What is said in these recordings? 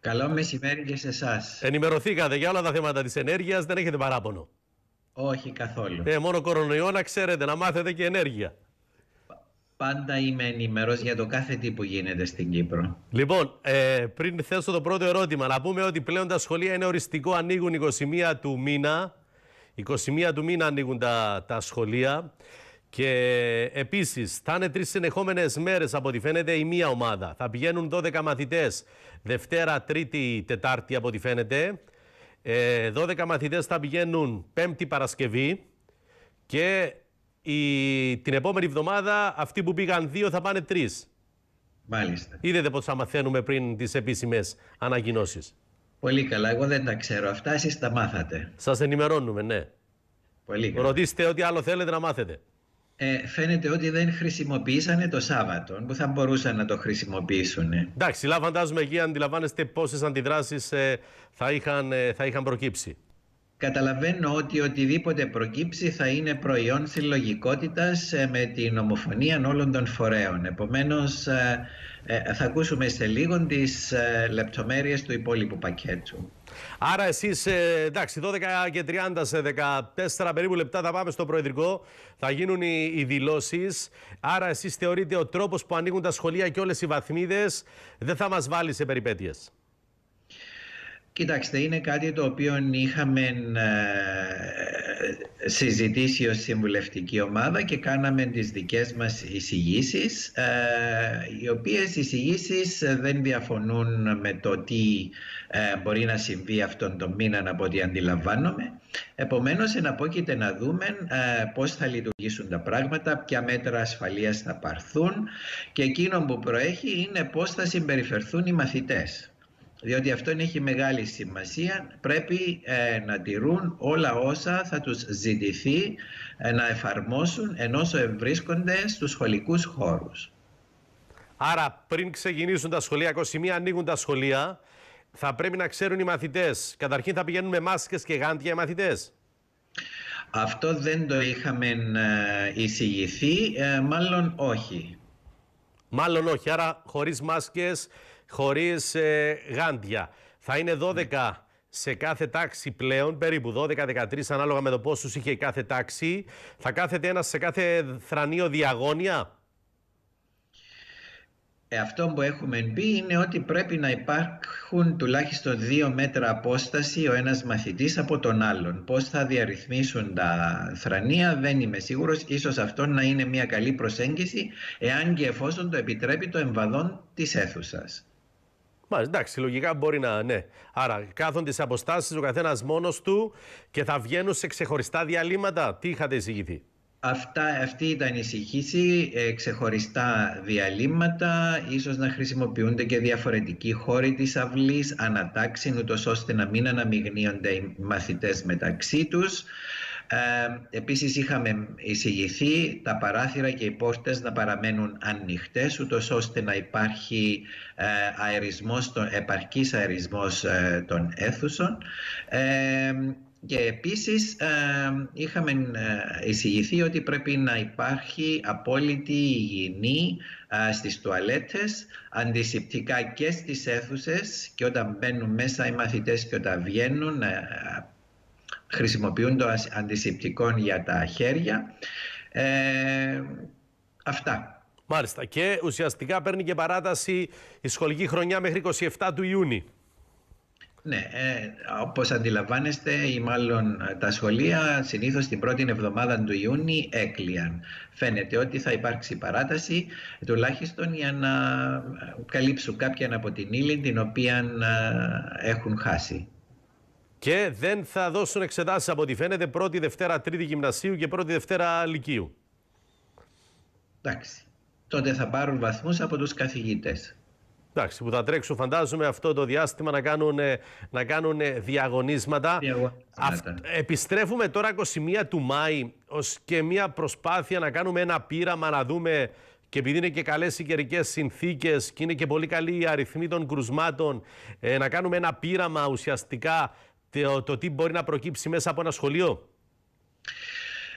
Καλό μεσημέρι και σε εσάς. Ενημερωθήκατε για όλα τα θέματα της ενέργειας, δεν έχετε παράπονο? Όχι καθόλου. Μόνο κορονοϊό να ξέρετε, να μάθετε και ενέργεια. Πάντα είμαι ενημερός για το κάθε τι που γίνεται στην Κύπρο. Λοιπόν, πριν θέσω το πρώτο ερώτημα, να πούμε ότι πλέον τα σχολεία είναι οριστικό, ανοίγουν 21 του μήνα. 21 του μήνα ανοίγουν τα σχολεία. Και επίσης θα είναι 3 συνεχόμενες μέρες από ό,τι φαίνεται η μία ομάδα. Θα πηγαίνουν 12 μαθητές Δευτέρα, Τρίτη, Τετάρτη από ό,τι φαίνεται. 12 μαθητές θα πηγαίνουν Πέμπτη, Παρασκευή. Και την επόμενη εβδομάδα αυτοί που πήγαν 2 θα πάνε 3. Μάλιστα. Είδατε πώς θα μαθαίνουμε πριν τις επίσημες ανακοινώσεις? Πολύ καλά. Εγώ δεν τα ξέρω αυτά. Εσείς τα μάθατε. Σας ενημερώνουμε, ναι. Πολύ καλά. Ρωτήστε ό,τι άλλο θέλετε να μάθετε. Φαίνεται ότι δεν χρησιμοποιήσανε το Σάββατο, που θα μπορούσαν να το χρησιμοποιήσουν. Εντάξει, φαντάζομαι εκεί αντιλαμβάνεστε πόσες αντιδράσεις θα είχαν προκύψει. Καταλαβαίνω ότι οτιδήποτε προκύψει θα είναι προϊόν συλλογικότητας με την ομοφωνία όλων των φορέων. Επομένως, θα ακούσουμε σε λίγο τις λεπτομέρειες του υπόλοιπου πακέτου. Άρα εσείς, εντάξει, 12 και 30 σε 14 περίπου λεπτά θα πάμε στο Προεδρικό, θα γίνουν οι δηλώσεις. Άρα εσείς θεωρείτε ο τρόπος που ανοίγουν τα σχολεία και όλες οι βαθμίδες δεν θα μας βάλει σε περιπέτειες? Κοιτάξτε, είναι κάτι το οποίο είχαμε συζητήσει ως συμβουλευτική ομάδα και κάναμε τις δικές μας εισηγήσεις, οι οποίες εισηγήσεις δεν διαφωνούν με το τι μπορεί να συμβεί αυτόν τον μήνα από ό,τι αντιλαμβάνομαι. Επομένως, εναπόκειται να δούμε πώς θα λειτουργήσουν τα πράγματα, ποια μέτρα ασφαλείας θα πάρθουν και εκείνο που προέχει είναι πώς θα συμπεριφερθούν οι μαθητές. Διότι αυτό έχει μεγάλη σημασία, πρέπει να τηρούν όλα όσα θα τους ζητηθεί να εφαρμόσουν ενώ βρίσκονται στους σχολικούς χώρους. Άρα πριν ξεκινήσουν τα σχολεία, 21 ανοίγουν τα σχολεία, θα πρέπει να ξέρουν οι μαθητές. Καταρχήν θα πηγαίνουν με μάσκες και γάντια οι μαθητές. Αυτό δεν το είχαμε εισηγηθεί, μάλλον όχι. Μάλλον όχι, άρα χωρίς μάσκες, χωρίς γάντια. Θα είναι 12 σε κάθε τάξη πλέον, περίπου 12-13 ανάλογα με το πόσους είχε κάθε τάξη. Θα κάθεται ένας σε κάθε θρανείο διαγώνια. Αυτό που έχουμε πει είναι ότι πρέπει να υπάρχουν τουλάχιστον 2 μέτρα απόσταση ο ένας μαθητής από τον άλλον. Πώς θα διαρρυθμίσουν τα θρανεία δεν είμαι σίγουρος. Ίσως αυτό να είναι μια καλή προσέγγιση εάν και εφόσον το επιτρέπει το εμβαδόν της αίθουσας. Εντάξει, λογικά μπορεί να, ναι. Άρα κάθονται σε αποστάσεις ο καθένας μόνος του και θα βγαίνουν σε ξεχωριστά διαλύματα. Τι είχατε εισηγηθεί? Αυτή ήταν η εισηγήση, ξεχωριστά διαλύματα, ίσως να χρησιμοποιούνται και διαφορετικοί χώροι της αυλής, ανατάξει, ούτως ώστε να μην αναμειγνύονται οι μαθητές μεταξύ τους. Επίσης είχαμε εισηγηθεί τα παράθυρα και οι πόρτες να παραμένουν ανοιχτές, ούτως ώστε να υπάρχει επαρκής αερισμός των αίθουσων. Και επίσης είχαμε εισηγηθεί ότι πρέπει να υπάρχει απόλυτη υγιεινή στις τουαλέτες, αντισηπτικά και στις αίθουσες, και όταν μπαίνουν μέσα οι μαθητές και όταν βγαίνουν χρησιμοποιούν το αντισηπτικό για τα χέρια. Αυτά. Μάλιστα. Και ουσιαστικά παίρνει και παράταση η σχολική χρονιά μέχρι 27 του Ιούνιου. Ναι, όπως αντιλαμβάνεστε ή μάλλον τα σχολεία συνήθως την πρώτη εβδομάδα του Ιούνιου έκλειαν. Φαίνεται ότι θα υπάρξει παράταση τουλάχιστον για να καλύψουν κάποια από την ύλη την οποία έχουν χάσει. Και δεν θα δώσουν εξετάσεις από ό,τι φαίνεται πρώτη, Δευτέρα, Τρίτη γυμνασίου και πρώτη, Δευτέρα λυκείου. Εντάξει, τότε θα πάρουν βαθμούς από τους καθηγητές. Εντάξει, που θα τρέξουν φαντάζομαι αυτό το διάστημα να κάνουν διαγωνίσματα. Επιστρέφουμε τώρα 21 του Μάη ως και μια προσπάθεια να κάνουμε ένα πείραμα, να δούμε, και επειδή είναι και καλές οι καιρικές συνθήκες και είναι και πολύ καλή η αριθμή των κρουσμάτων, να κάνουμε ένα πείραμα ουσιαστικά το τι μπορεί να προκύψει μέσα από ένα σχολείο.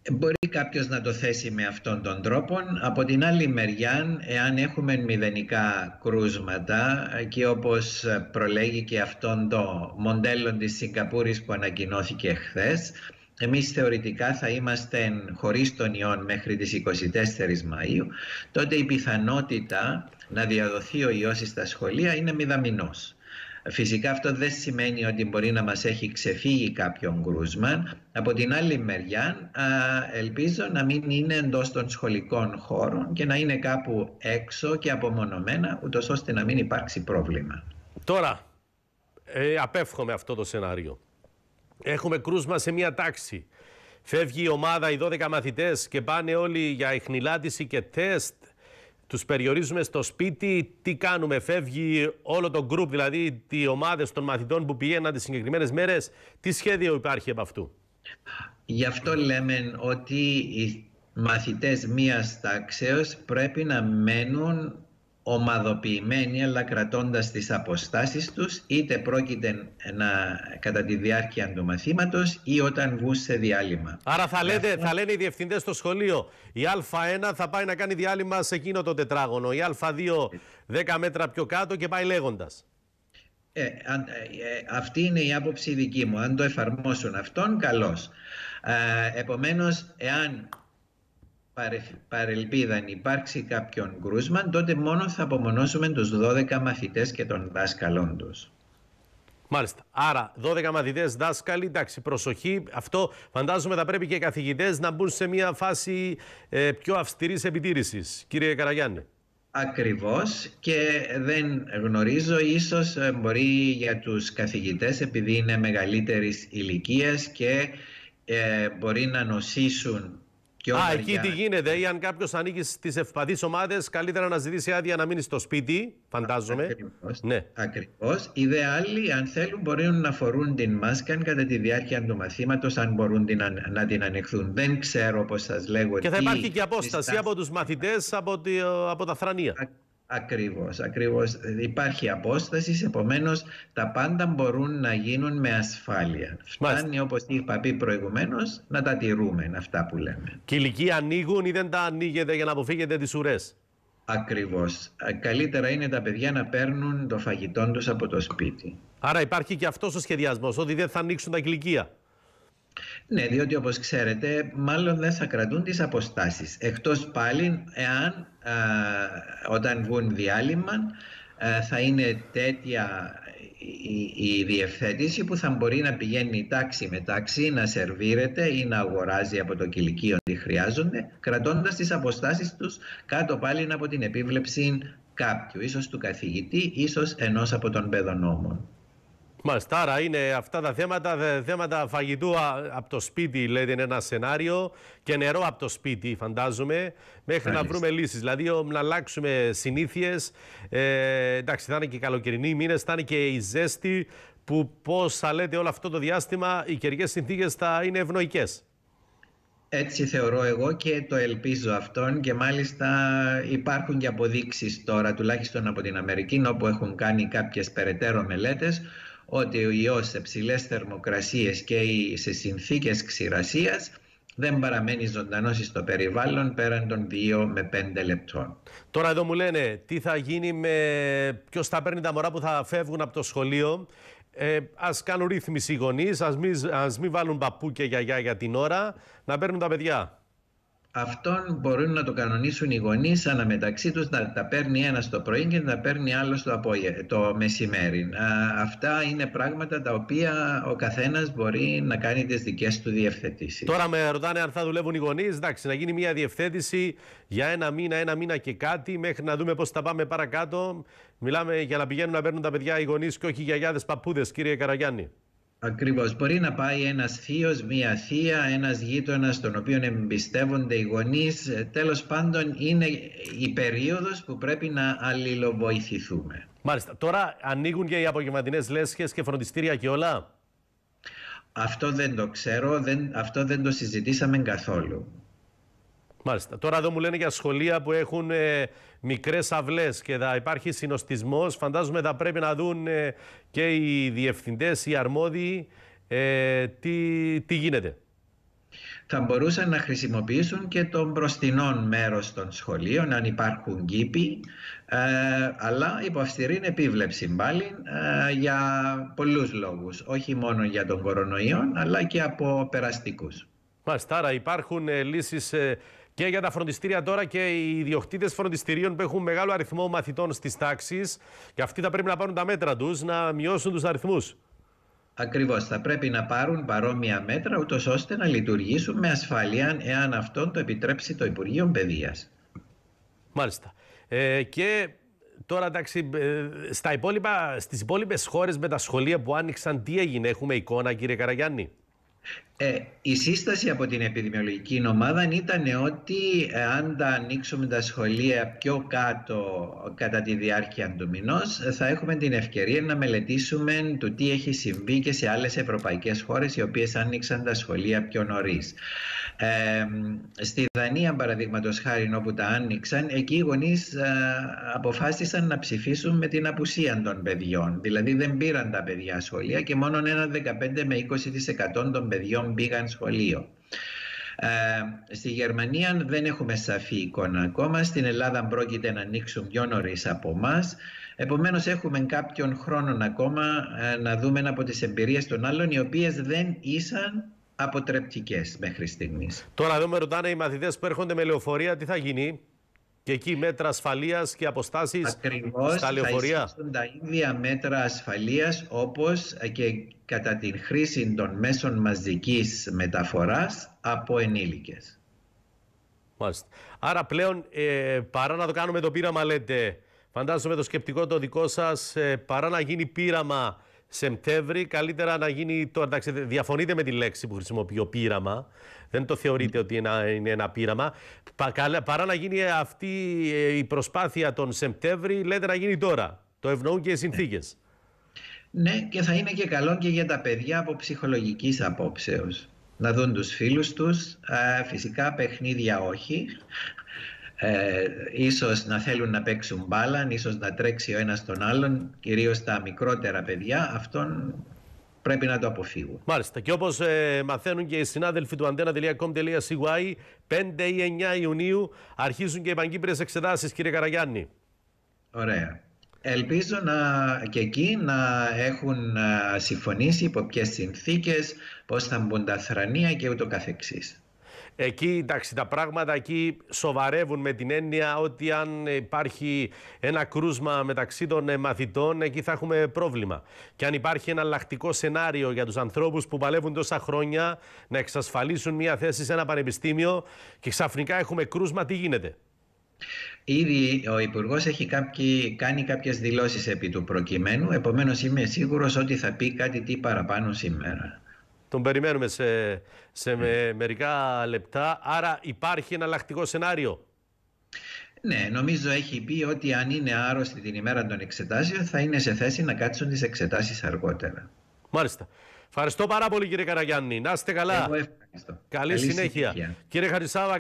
Μπορεί κάποιος να το θέσει με αυτόν τον τρόπο. Από την άλλη μεριά, εάν έχουμε μηδενικά κρούσματα και όπως προλέγει και αυτόν το μοντέλο της Σιγκαπούρης που ανακοινώθηκε χθες, εμείς θεωρητικά θα είμαστε χωρίς τον ιόν μέχρι τις 24 Μαΐου, τότε η πιθανότητα να διαδοθεί ο ιός στα σχολεία είναι μηδαμινός. Φυσικά αυτό δεν σημαίνει ότι μπορεί να μας έχει ξεφύγει κάποιον κρούσμα. Από την άλλη μεριά ελπίζω να μην είναι εντός των σχολικών χώρων και να είναι κάπου έξω και απομονωμένα, ούτως ώστε να μην υπάρξει πρόβλημα. Τώρα, απέφχομαι αυτό το σενάριο. Έχουμε κρούσμα σε μία τάξη. Φεύγει η ομάδα, οι 12 μαθητές και πάνε όλοι για ιχνηλάτηση και τεστ. Τους περιορίζουμε στο σπίτι. Τι κάνουμε, φεύγει όλο το γκρουπ, δηλαδή οι ομάδες των μαθητών που πηγαίναν τις συγκεκριμένες μέρες. Τι σχέδιο υπάρχει από αυτού? Γι' αυτό λέμε ότι οι μαθητές μίας τάξεως πρέπει να μένουν ομαδοποιημένοι, αλλά κρατώντας τις αποστάσεις τους, είτε πρόκειται κατά τη διάρκεια του μαθήματος ή όταν βγουν σε διάλειμμα. Άρα θα λένε οι διευθυντές στο σχολείο, η Α1 θα πάει να κάνει διάλειμμα σε εκείνο το τετράγωνο, η Α2 10 μέτρα πιο κάτω και πάει λέγοντας. Αυτή είναι η άποψη δική μου. Αν το εφαρμόσουν αυτόν, καλώς. Επομένως, εάν παρελπίδαν υπάρξει κάποιον κρούσμα, τότε μόνο θα απομονώσουμε τους 12 μαθητές και των δάσκαλών τους. Μάλιστα. Άρα, 12 μαθητές, δάσκαλοι, εντάξει, προσοχή. Αυτό φαντάζομαι θα πρέπει και οι καθηγητές να μπουν σε μια φάση πιο αυστηρής επιτήρησης. Κύριε Καραγιάννη. Ακριβώς, και δεν γνωρίζω, ίσως μπορεί για τους καθηγητές, επειδή είναι μεγαλύτερης ηλικίας και μπορεί να νοσήσουν. Εκεί τι γίνεται, ή αν κάποιος ανήκει στις ευπαθείς ομάδες, καλύτερα να ζητήσει άδεια να μείνει στο σπίτι, φαντάζομαι. Ακριβώς. Ναι. Ακριβώς. Οι δε άλλοι, αν θέλουν, μπορούν να φορούν την μάσκα κατά τη διάρκεια του μαθήματος, αν μπορούν να την ανεχθούν. Δεν ξέρω, όπως σας λέγω. Και θα υπάρχει και απόσταση από τους μαθητές, από τα θρανία. Ακριβώς. Υπάρχει απόσταση, επομένως τα πάντα μπορούν να γίνουν με ασφάλεια. Φτάνει, όπως είπα προηγουμένως, να τα τηρούμε αυτά που λέμε. Και οι ηλικοί ανοίγουν ή δεν τα ανοίγετε για να αποφύγετε τις ουρές? Ακριβώς. Καλύτερα είναι τα παιδιά να παίρνουν το φαγητό τους από το σπίτι. Άρα υπάρχει και αυτός ο σχεδιασμός, ότι δεν θα ανοίξουν τα κηλικεία. Ναι, διότι όπως ξέρετε, μάλλον δεν θα κρατούν τις αποστάσεις. Εκτός πάλι, εάν όταν βγουν διάλειμμα, θα είναι τέτοια η διευθέτηση που θα μπορεί να πηγαίνει τάξη με τάξη, να σερβίρεται ή να αγοράζει από το κηλικείο τι χρειάζονται, κρατώντας τις αποστάσεις τους κάτω πάλι από την επίβλεψη κάποιου, ίσως του καθηγητή, ίσως ενός από τον παιδονόμων. Μάλιστα, άρα είναι αυτά τα θέματα φαγητού από το σπίτι, λέτε, είναι ένα σενάριο, και νερό από το σπίτι, φαντάζομαι, μέχρι να βρούμε λύσεις. Δηλαδή, να αλλάξουμε συνήθειες. Εντάξει, θα είναι και οι καλοκαιρινοί μήνες, θα είναι και η ζέστη, που, πώς θα λέτε, όλο αυτό το διάστημα οι καιρικές συνθήκες θα είναι ευνοϊκές. Έτσι θεωρώ εγώ και το ελπίζω αυτόν, και μάλιστα υπάρχουν και αποδείξεις τώρα, τουλάχιστον από την Αμερική, όπου έχουν κάνει κάποιες περαιτέρω μελέτες, ότι ο ιός σε ψηλές θερμοκρασίες και σε συνθήκες ξηρασίας δεν παραμένει ζωντανός στο περιβάλλον πέραν των 2 με 5 λεπτών. Τώρα εδώ μου λένε τι θα γίνει ποιος θα παίρνει τα μωρά που θα φεύγουν από το σχολείο. Ας κάνουν ρύθμιση οι γονείς, ας μην βάλουν παππού και γιαγιά για την ώρα, να παίρνουν τα παιδιά. Αυτόν μπορούν να το κανονίσουν οι γονείς αναμεταξύ τους, να τα παίρνει ένας το πρωί και να τα παίρνει άλλος το μεσημέρι. Αυτά είναι πράγματα τα οποία ο καθένας μπορεί να κάνει τις δικές του διευθετήσεις. Τώρα με ρωτάνε αν θα δουλεύουν οι γονείς. Εντάξει, να γίνει μια διευθέτηση για ένα μήνα και κάτι, μέχρι να δούμε πώς θα πάμε παρακάτω. Μιλάμε για να πηγαίνουν να παίρνουν τα παιδιά οι γονείς και όχι οι γιαγιάδες παππούδες, κύριε Καραγιάννη. Ακριβώς. Μπορεί να πάει ένας θείος, μία θεία, ένας γείτονας τον οποίο εμπιστεύονται οι γονείς. Τέλος πάντων, είναι η περίοδος που πρέπει να αλληλοβοηθηθούμε. Μάλιστα. Τώρα ανοίγουν και οι απογευματινές λέσχες και φροντιστήρια και όλα. Αυτό δεν το ξέρω, αυτό δεν το συζητήσαμε καθόλου. Μάλιστα. Τώρα εδώ μου λένε για σχολεία που έχουν μικρές αυλές και θα υπάρχει συνοστισμός. Φαντάζομαι θα πρέπει να δουν και οι διευθυντές, οι αρμόδιοι, τι γίνεται. Θα μπορούσαν να χρησιμοποιήσουν και το μπροστινό μέρος των σχολείων, αν υπάρχουν κήποι, αλλά υπό αυστηρή επίβλεψη πάλι, για πολλούς λόγους. Όχι μόνο για τον κορονοϊό, αλλά και από περαστικούς. Μάλιστα, άρα υπάρχουν λύσεις και για τα φροντιστήρια τώρα, και οι ιδιοκτήτες φροντιστηρίων που έχουν μεγάλο αριθμό μαθητών στις τάξεις, και αυτοί θα πρέπει να πάρουν τα μέτρα τους, να μειώσουν τους αριθμούς. Ακριβώς, θα πρέπει να πάρουν παρόμοια μέτρα, ούτως ώστε να λειτουργήσουν με ασφάλεια, εάν αυτόν το επιτρέψει το Υπουργείο Παιδείας. Μάλιστα. Και τώρα, εντάξει, στις υπόλοιπες χώρες με τα σχολεία που άνοιξαν, τι έγινε, έχουμε εικόνα, κύριε Καραγιάννη? Η σύσταση από την επιδημιολογική ομάδα ήταν ότι αν τα ανοίξουμε τα σχολεία πιο κάτω κατά τη διάρκεια του μηνός, θα έχουμε την ευκαιρία να μελετήσουμε το τι έχει συμβεί και σε άλλες ευρωπαϊκές χώρες οι οποίες άνοιξαν τα σχολεία πιο νωρίς. Στη Δανία, παραδείγματος χάρη, όπου τα άνοιξαν, εκεί οι γονείς αποφάσισαν να ψηφίσουν με την απουσία των παιδιών. Δηλαδή δεν πήραν τα παιδιά σχολεία και μόνο ένα 15 με 20% των παιδιών πήγαν σχολείο. Στη Γερμανία δεν έχουμε σαφή εικόνα ακόμα. Στην Ελλάδα πρόκειται να ανοίξουν πιο νωρίς από εμάς. Επομένως έχουμε κάποιον χρόνο ακόμα να δούμε από τις εμπειρίες των άλλων, οι οποίες δεν ήσαν αποτρεπτικές μέχρι στιγμής. Τώρα εδώ με ρωτάνε οι μαθητές που έρχονται με λεωφορεία, τι θα γίνει? Και εκεί μέτρα ασφαλείας και αποστάσεις στα λεωφορεία? Θα ισχύσουν τα ίδια μέτρα ασφαλείας όπως και κατά την χρήση των μέσων μαζικής μεταφοράς από ενήλικες. Μάλιστα. Άρα πλέον παρά να το κάνουμε το πείραμα, λέτε, φαντάζομαι το σκεπτικό το δικό σας, παρά να γίνει πείραμα Σεπτέμβρη, καλύτερα να γίνει τώρα. Εντάξει, διαφωνείτε με τη λέξη που χρησιμοποιώ, πείραμα. Δεν το θεωρείτε ότι είναι ένα πείραμα. Παρά να γίνει αυτή η προσπάθεια τον Σεπτέμβρη, λέτε να γίνει τώρα. Το ευνοούν και οι συνθήκες. Ναι, και θα είναι και καλό και για τα παιδιά από ψυχολογικής απόψεως. Να δουν τους φίλους τους, φυσικά παιχνίδια όχι. Ίσως να θέλουν να παίξουν μπάλα, ίσως να τρέξει ο ένας τον άλλον, κυρίως τα μικρότερα παιδιά, αυτόν πρέπει να το αποφύγουν. Μάλιστα. Και όπως μαθαίνουν και οι συνάδελφοι του antena.com.cy, 5 ή 9 Ιουνίου αρχίζουν και οι πανκύπριες εξετάσεις, κύριε Καραγιάννη. Ωραία. Ελπίζω και εκεί να έχουν συμφωνήσει υπό ποιες συνθήκες, πώς θα μπουν τα θρανία και ούτω καθεξής. Εκεί, εντάξει, τα πράγματα εκεί σοβαρεύουν με την έννοια ότι αν υπάρχει ένα κρούσμα μεταξύ των μαθητών, εκεί θα έχουμε πρόβλημα. Και αν υπάρχει ένα εναλλακτικό σενάριο για τους ανθρώπους που παλεύουν τόσα χρόνια να εξασφαλίσουν μια θέση σε ένα πανεπιστήμιο και ξαφνικά έχουμε κρούσμα, τι γίνεται? Ήδη ο Υπουργός έχει κάνει κάποιες δηλώσεις επί του προκειμένου, επομένως είμαι σίγουρος ότι θα πει κάτι παραπάνω σήμερα. Τον περιμένουμε σε μερικά λεπτά. Άρα υπάρχει εναλλακτικό σενάριο? Ναι, νομίζω έχει πει ότι αν είναι άρρωστοι την ημέρα των εξετάσεων θα είναι σε θέση να κάτσουν τις εξετάσεις αργότερα. Μάλιστα. Ευχαριστώ πάρα πολύ, κύριε Καραγιάννη. Να είστε καλά. Εγώ ευχαριστώ. Καλή συνέχεια. Κύριε Χαρισάβα.